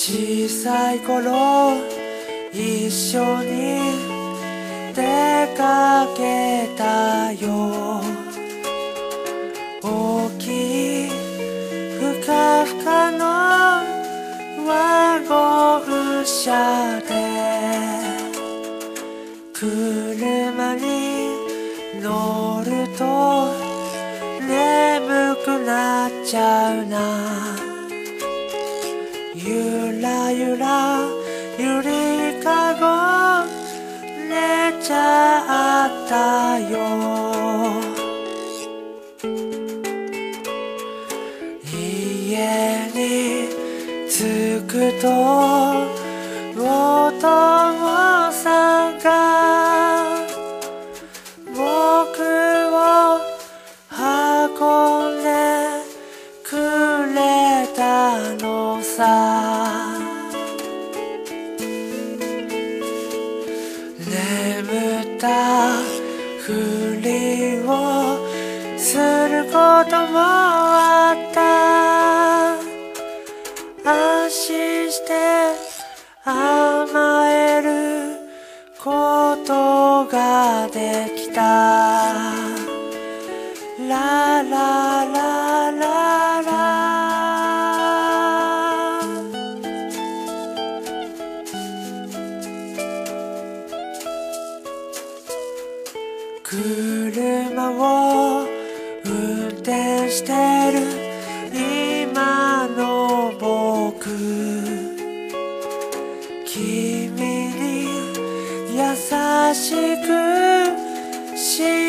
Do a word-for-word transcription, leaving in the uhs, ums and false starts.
小さい頃一緒に出かけたよ。大きいふかふかのワゴン車で車に乗ると眠くなっちゃうな。ゆらゆらゆりかご寝ちゃったよ。家に着くとお父さんが僕を運んでくれたのさ。眠ったふりをすることもあった。安心して甘えることができた。ららららら。車を運転してる今の僕、君に優しくし